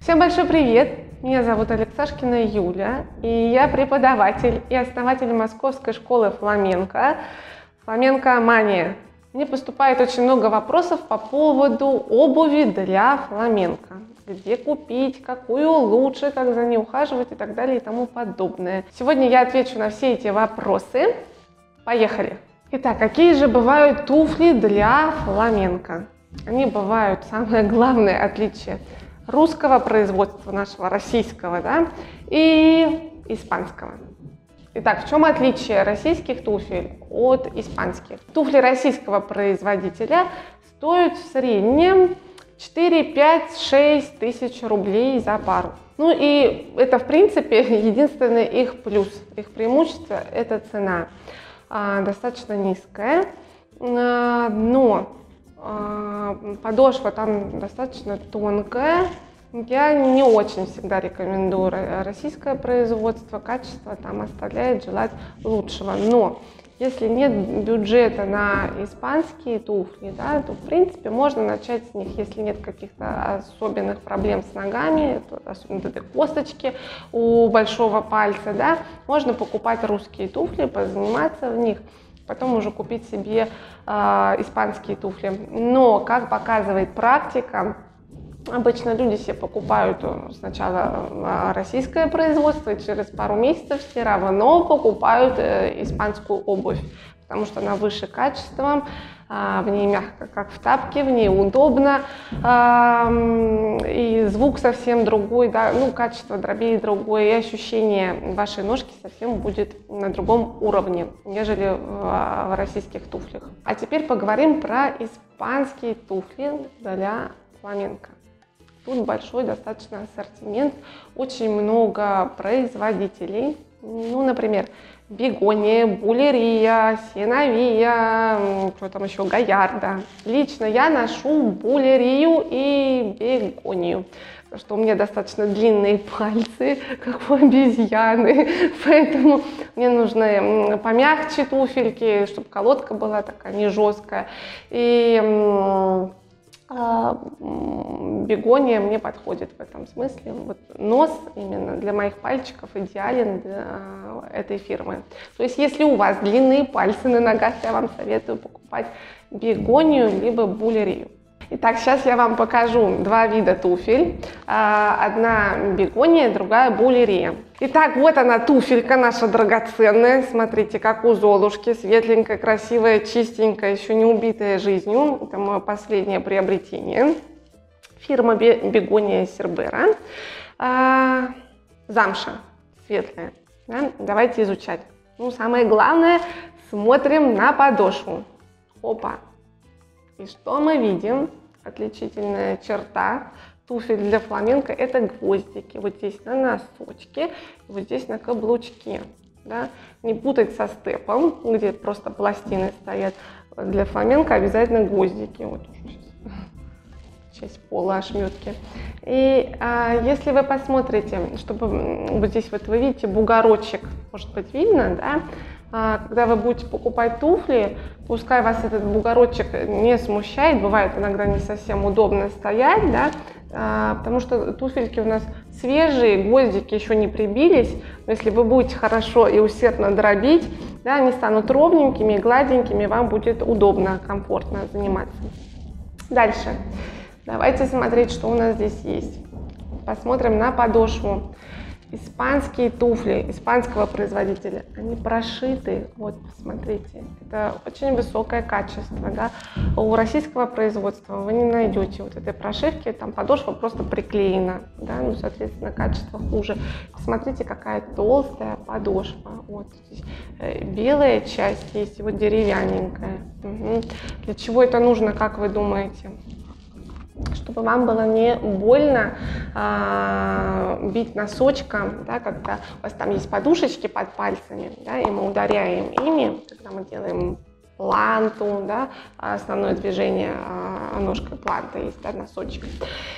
Всем большой привет! Меня зовут Алексашкина Юля, и я преподаватель и основатель Московской школы фламенко «Фламенко-мания». Мне поступает очень много вопросов по поводу обуви для фламенко. Где купить, какую лучше, как за ней ухаживать и так далее и тому подобное. Сегодня я отвечу на все эти вопросы. Поехали! Итак, какие же бывают туфли для фламенко? Они бывают, самое главное отличие, русского производства, нашего российского, да, и испанского. Итак, в чем отличие российских туфель от испанских? Туфли российского производителя стоят в среднем 4, 5, 6 тысяч рублей за пару. Ну и это, в принципе, единственный их плюс, их преимущество – это цена. Достаточно низкая, но подошва там достаточно тонкая. Я не очень всегда рекомендую российское производство, качество там оставляет желать лучшего. Но если нет бюджета на испанские туфли, да, то в принципе можно начать с них, если нет каких-то особенных проблем с ногами, особенно этой косточки у большого пальца, да, можно покупать русские туфли, позаниматься в них, потом уже купить себе испанские туфли. Но, как показывает практика, обычно люди себе покупают сначала российское производство, и через пару месяцев все равно покупают испанскую обувь, потому что она выше качеством, в ней мягко, как в тапке, в ней удобно, и звук совсем другой, да, ну, качество дробей другое, и ощущение вашей ножки совсем будет на другом уровне, нежели в российских туфлях. А теперь поговорим про испанские туфли для фламенко. Тут большой достаточно ассортимент, очень много производителей, ну, например, Бегония, Булерия, Сеновия, что там еще, Гаярда. Лично я ношу Булерию и Бегонию, потому что у меня достаточно длинные пальцы, как у обезьяны, поэтому мне нужны помягче туфельки, чтобы колодка была такая не жесткая. И Бегония мне подходит в этом смысле. Вот нос именно для моих пальчиков идеален для этой фирмы. То есть, если у вас длинные пальцы на ногах, я вам советую покупать Бегонию либо Булерию. Итак, сейчас я вам покажу два вида туфель. Одна Бегония, другая Булерия. Итак, вот она, туфелька наша драгоценная. Смотрите, как у Золушки, светленькая, красивая, чистенькая, еще не убитая жизнью. Это мое последнее приобретение. Фирма Бегония Сербера. Замша светлая. Да? Давайте изучать. Ну, самое главное, смотрим на подошву. Опа! И что мы видим? Отличительная черта туфель для фламенко – это гвоздики. Вот здесь на носочке, вот здесь на каблучке. Да? Не путать со степом, где просто пластины стоят. Для фламенко обязательно гвоздики. Вот уже часть пола, ошметки. И если вы посмотрите, чтобы вот здесь вот вы видите бугорочек, может быть видно, да? Когда вы будете покупать туфли, пускай вас этот бугорочек не смущает, бывает иногда не совсем удобно стоять, да, потому что туфельки у нас свежие, гвоздики еще не прибились, но если вы будете хорошо и усердно дробить, да, они станут ровненькими, гладенькими, вам будет удобно, комфортно заниматься. Дальше. Давайте смотреть, что у нас здесь есть. Посмотрим на подошву. Испанские туфли испанского производителя, они прошиты, вот посмотрите, это очень высокое качество, да? У российского производства вы не найдете вот этой прошивки, там подошва просто приклеена, да? Ну, соответственно, качество хуже. Посмотрите, какая толстая подошва, вот здесь белая часть есть, вот деревянненькая. Угу. Для чего это нужно, как вы думаете? Чтобы вам было не больно бить носочком, да, когда у вас там есть подушечки под пальцами, да, и мы ударяем ими, когда мы делаем планту, да, основное движение ножкой планта есть, да, носочек.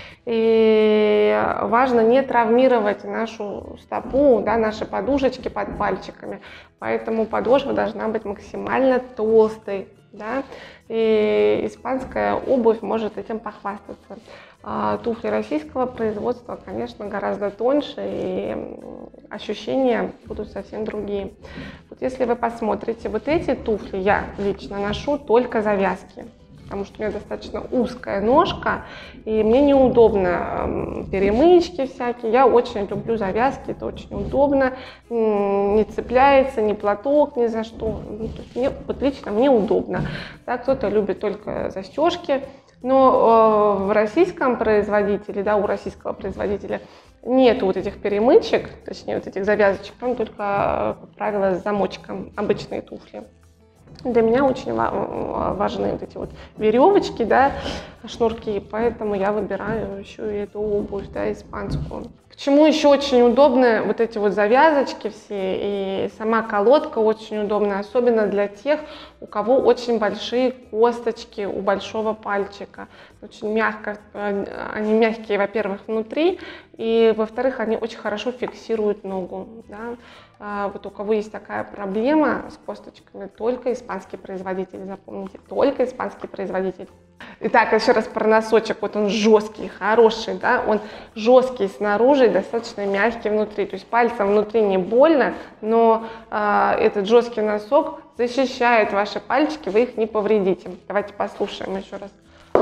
И важно не травмировать нашу стопу, да, наши подушечки под пальчиками, поэтому подошва должна быть максимально толстой. да, и испанская обувь может этим похвастаться. Туфли российского производства, конечно, гораздо тоньше, и ощущения будут совсем другие. Вот если вы посмотрите, вот эти туфли я лично ношу только завязки, потому что у меня достаточно узкая ножка, и мне неудобно перемычки всякие. Я очень люблю завязки, это очень удобно, не цепляется ни платок, ни за что. Вот лично мне удобно. Да, кто-то любит только застежки, но в российском производителе, да, у российского производителя нет вот этих перемычек, точнее вот этих завязочек, там только, как правило, с замочком обычные туфли. Для меня очень важны вот эти вот веревочки, да, шнурки, поэтому я выбираю еще и эту обувь, да, испанскую. Почему еще очень удобны вот эти вот завязочки все, и сама колодка очень удобна, особенно для тех, у кого очень большие косточки у большого пальчика. Очень мягко, они мягкие, во-первых, внутри, и, во-вторых, они очень хорошо фиксируют ногу, да. Вот у кого есть такая проблема с косточками, только испанский производитель, запомните, только испанский производитель. Итак, еще раз про носочек. Вот он жесткий, хороший, да, он жесткий снаружи, достаточно мягкий внутри. То есть пальцем внутри не больно, но этот жесткий носок защищает ваши пальчики, вы их не повредите. Давайте послушаем еще раз.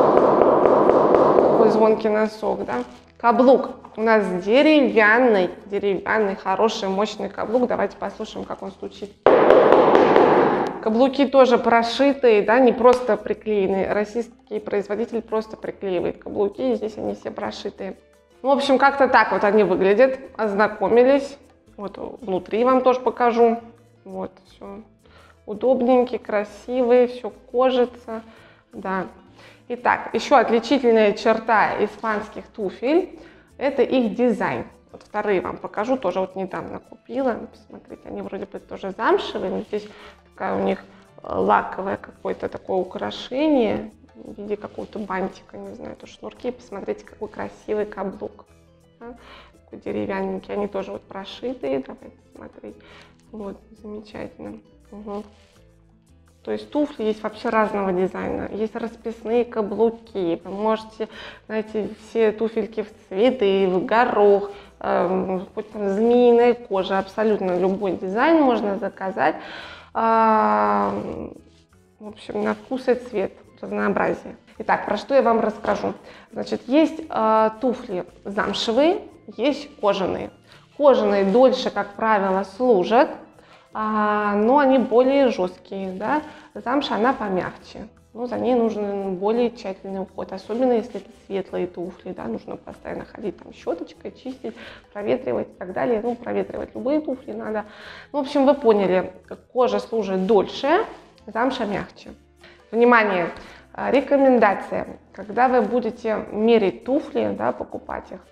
Такой звонкий носок, да. Каблук у нас деревянный, хороший, мощный каблук. Давайте послушаем, как он стучит. Каблуки тоже прошитые, да, не просто приклеенные. Российский производитель просто приклеивает каблуки, и здесь они все прошитые. В общем, как-то так вот они выглядят. Ознакомились. Вот внутри вам тоже покажу. Вот, все удобненькие, красивые, все кожица, да. Итак, еще отличительная черта испанских туфель – это их дизайн. Вот вторые вам покажу, тоже вот недавно купила. Посмотрите, они вроде бы тоже замшевые, но здесь такая у них лаковое какое-то такое украшение в виде какого-то бантика, не знаю, это шнурки. Посмотрите, какой красивый каблук, да? Такой деревянненький. Они тоже вот прошитые, давайте смотреть. Вот, замечательно. Угу. То есть туфли есть вообще разного дизайна. Есть расписные каблуки. Вы можете найти все туфельки в цветы, в горох, хоть там змеиная кожа. Абсолютно любой дизайн можно заказать. В общем, на вкус и цвет, разнообразие. Итак, про что я вам расскажу. Значит, есть туфли замшевые, есть кожаные. Кожаные дольше, как правило, служат, но они более жесткие, да? Замша, она помягче, но за ней нужен более тщательный уход, особенно если это светлые туфли, да? Нужно постоянно ходить там щеточкой, чистить, проветривать и так далее. Ну, проветривать любые туфли надо. Ну, в общем, вы поняли, кожа служит дольше, замша мягче. Внимание, рекомендация, когда вы будете мерить туфли, да, покупать их,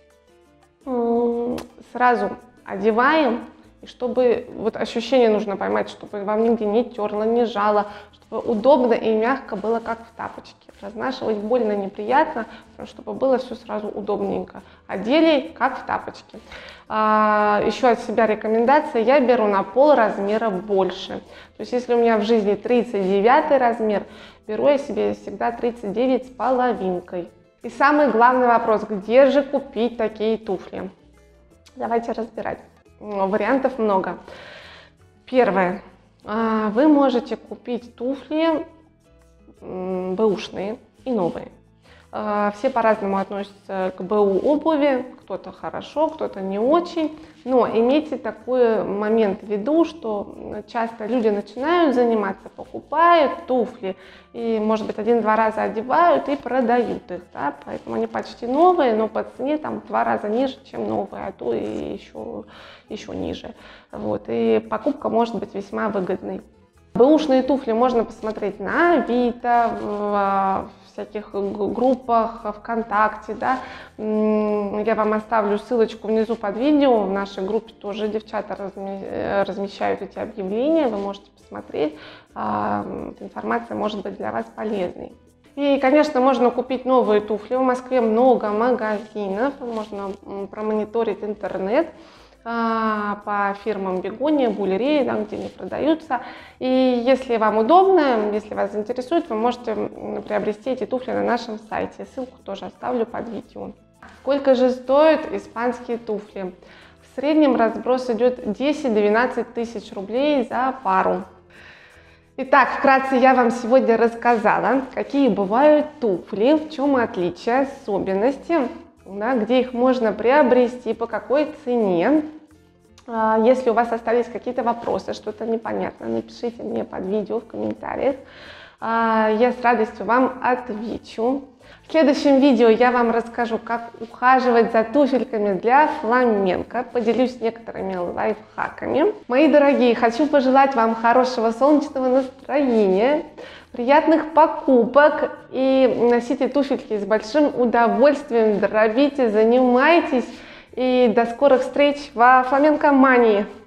сразу одеваем. И чтобы вот ощущение нужно поймать, чтобы вам нигде не терло, не жало, чтобы удобно и мягко было, как в тапочке. Разнашивать больно, неприятно, чтобы было все сразу удобненько. Одели, как в тапочке. Еще от себя рекомендация, я беру на пол размера больше. То есть если у меня в жизни 39 размер, беру я себе всегда 39 с половинкой. И самый главный вопрос, где же купить такие туфли? Давайте разбирать. Вариантов много. Первое. Вы можете купить туфли бэушные и новые. Все по-разному относятся к БУ обуви, кто-то хорошо, кто-то не очень, но имейте такой момент в виду, что часто люди начинают заниматься, покупают туфли и, может быть, 1-2 раза одевают и продают их, да? Поэтому они почти новые, но по цене там в 2 раза ниже, чем новые, а то и еще ниже. Вот. И покупка может быть весьма выгодной. Бэушные туфли можно посмотреть на Авито, в всяких группах, ВКонтакте, да. Я вам оставлю ссылочку внизу под видео. В нашей группе тоже девчата размещают эти объявления, вы можете посмотреть. Информация может быть для вас полезной. И, конечно, можно купить новые туфли. В Москве много магазинов, можно промониторить интернет. по фирмам Бегония, Булерии, там, где они продаются. И если вам удобно, если вас заинтересует, вы можете приобрести эти туфли на нашем сайте. Ссылку тоже оставлю под видео. Сколько же стоят испанские туфли? В среднем разброс идет 10-12 тысяч рублей за пару. Итак, вкратце я вам сегодня рассказала, какие бывают туфли, в чем отличие, особенности, да, где их можно приобрести, по какой цене. Если у вас остались какие-то вопросы, что-то непонятно, напишите мне под видео в комментариях. Я с радостью вам отвечу. В следующем видео я вам расскажу, как ухаживать за туфельками для фламенко. Поделюсь некоторыми лайфхаками. Мои дорогие, хочу пожелать вам хорошего солнечного настроения, приятных покупок и носите туфельки с большим удовольствием, дробите, занимайтесь. И до скорых встреч во фламенко мании!